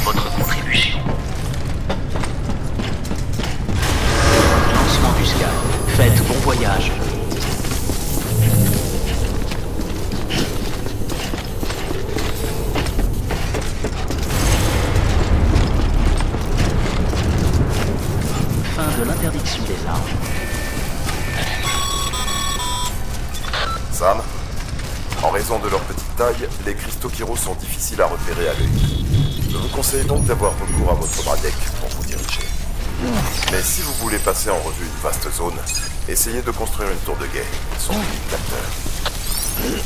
votre contribution. Lancement du scan. Faites bon voyage. Fin de l'interdiction des armes. Sam, en raison de leur petite taille, les cristaux Kiro sont difficiles à repérer à l'œil. Je vous conseille donc d'avoir recours à votre bras deck pour vous diriger. Mais si vous voulez passer en revue une vaste zone, essayez de construire une tour de guet, son unique capteur.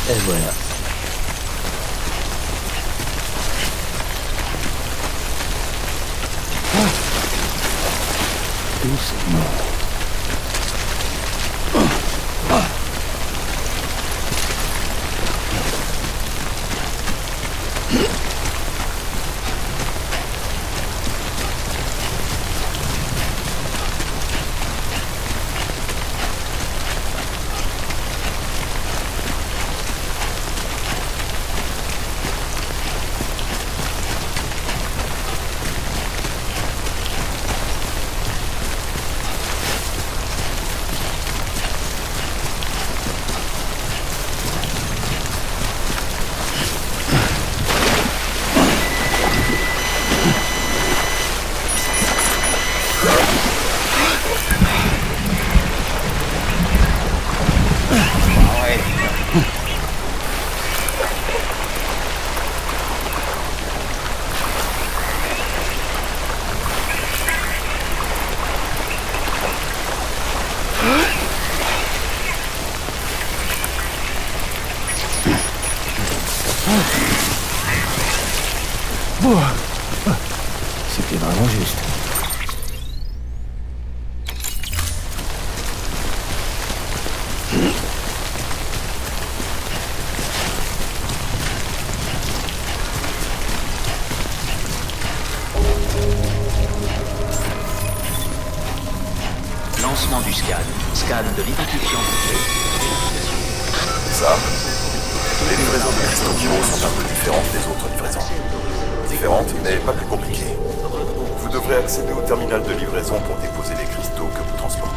Et voilà. Doucement. C'était vraiment juste. Lancement du scan. Scan de l'identifiant complet. Ça, les livraisons de cristaux Kiro sont un peu différentes des autres livraisons. Différentes, mais pas plus compliquées. Vous devrez accéder au terminal de livraison pour déposer les cristaux que vous transportez.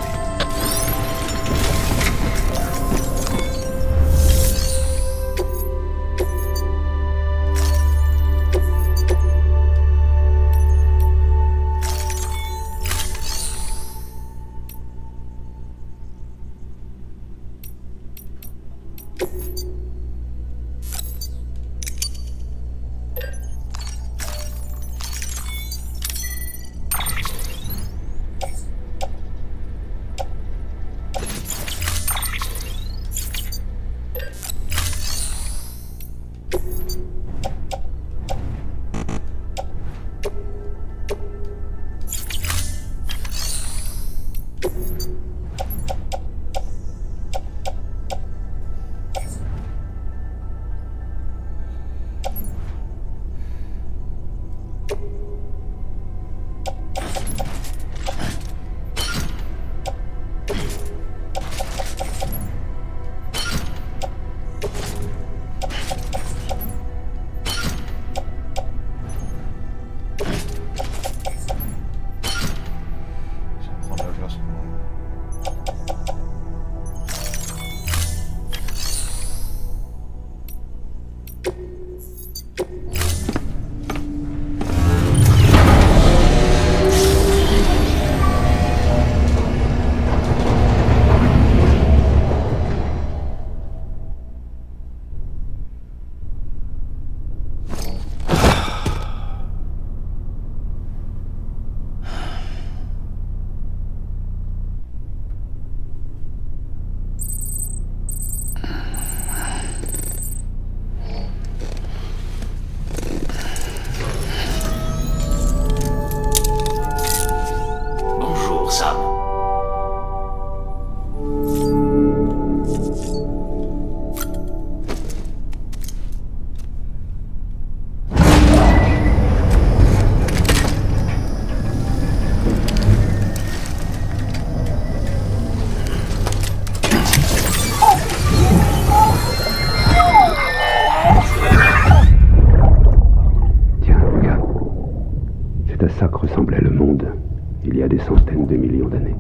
Ça que ressemblait le monde il y a des centaines de millions d'années.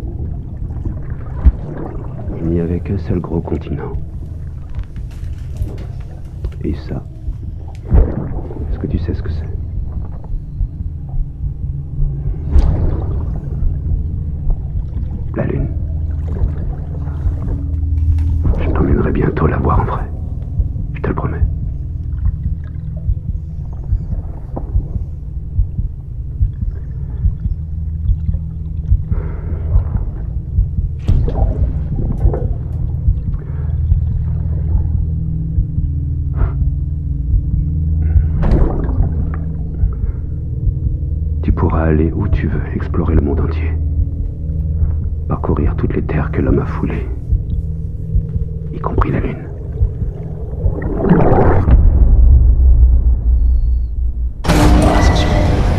Il n'y avait qu'un seul gros continent. Et ça, est-ce que tu sais ce que c'est? La Lune. Je t'emmènerai bientôt la voir en vrai. Je te le promets. où tu veux, explorer le monde entier. Parcourir toutes les terres que l'homme a foulées, y compris la Lune. Ascension.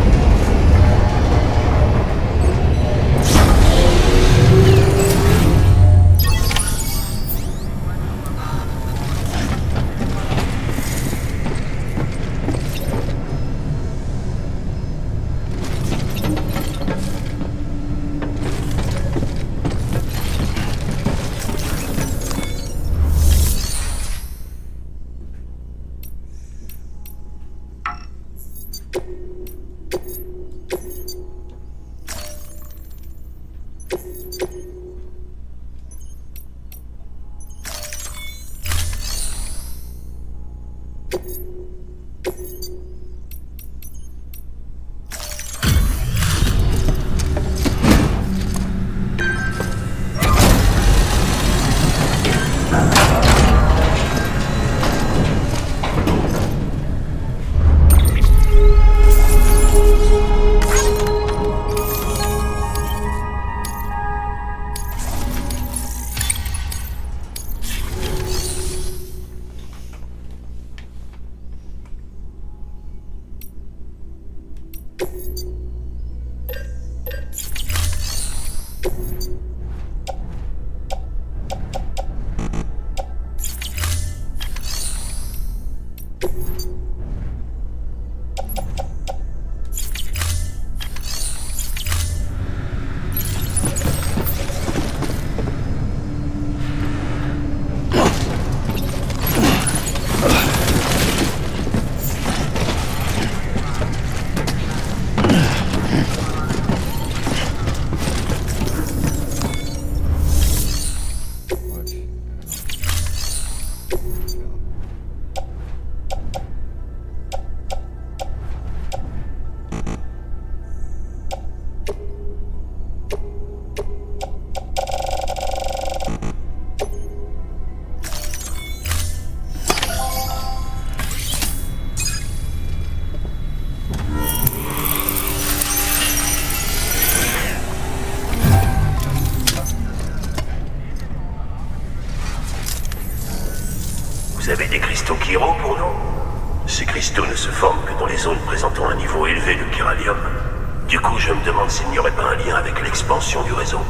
Vous avez des cristaux Kiro pour nous? Ces cristaux ne se forment que dans les zones présentant un niveau élevé de chiralium. Du coup, je me demande s'il n'y aurait pas un lien avec l'expansion du réseau.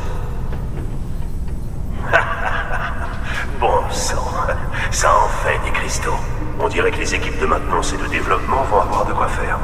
Bon sang, ça en fait des cristaux. On dirait que les équipes de maintenance et de développement vont avoir de quoi faire.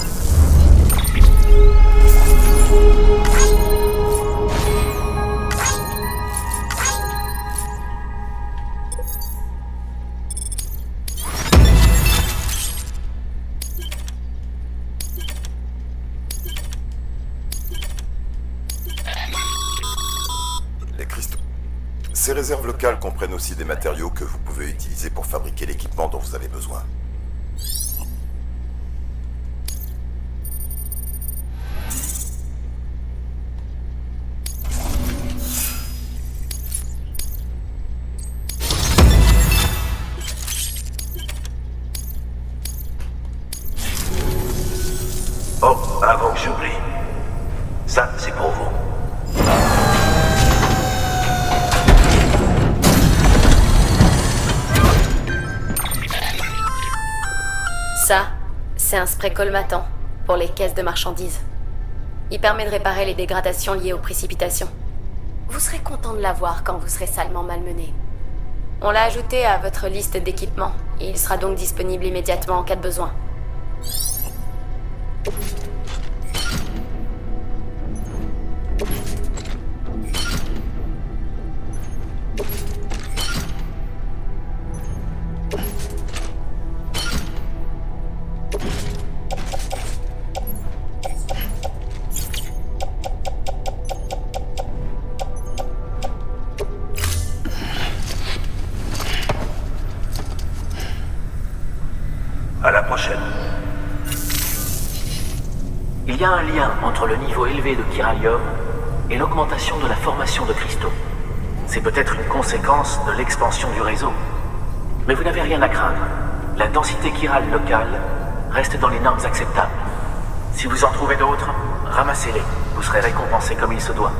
Ces réserves locales comprennent aussi des matériaux que vous pouvez utiliser pour fabriquer l'équipement dont vous avez besoin. Oh, avant que j'oublie. Ça, c'est pour vous. Ça, c'est un spray colmatant pour les caisses de marchandises. Il permet de réparer les dégradations liées aux précipitations. Vous serez content de l'avoir quand vous serez salement malmené. On l'a ajouté à votre liste d'équipements et il sera donc disponible immédiatement en cas de besoin. À la prochaine. Il y a un lien entre le niveau élevé de chiralium et l'augmentation de la formation de cristaux. C'est peut-être une conséquence de l'expansion du réseau. Mais vous n'avez rien à craindre. La densité chirale locale reste dans les normes acceptables. Si vous en trouvez d'autres, ramassez-les. Vous serez récompensé comme il se doit.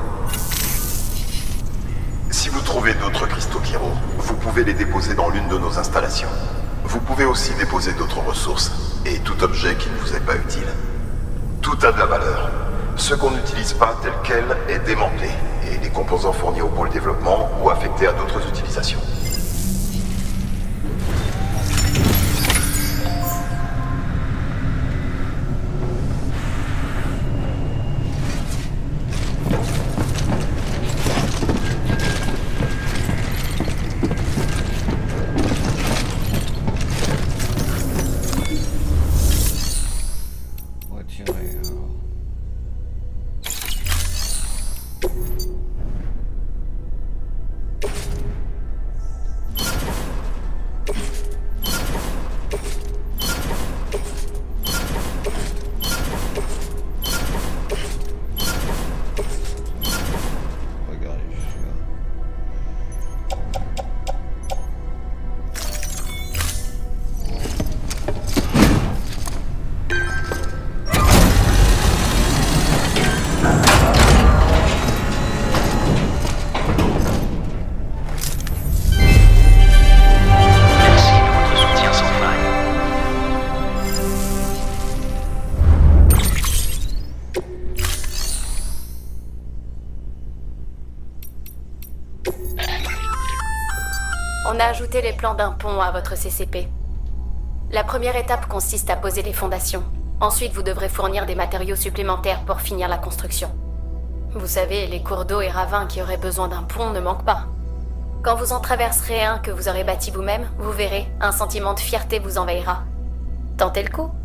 Si vous trouvez d'autres cristaux Kiro, vous pouvez les déposer dans l'une de nos installations. Vous pouvez aussi déposer d'autres ressources, et tout objet qui ne vous est pas utile. Tout a de la valeur. Ce qu'on n'utilise pas tel quel est démantelé, et les composants fournis au pôle développement ou affectés à d'autres utilisations. On a ajouté les plans d'un pont à votre CCP. La première étape consiste à poser les fondations. Ensuite, vous devrez fournir des matériaux supplémentaires pour finir la construction. Vous savez, les cours d'eau et ravins qui auraient besoin d'un pont ne manquent pas. Quand vous en traverserez un que vous aurez bâti vous-même, vous verrez, un sentiment de fierté vous envahira. Tentez le coup.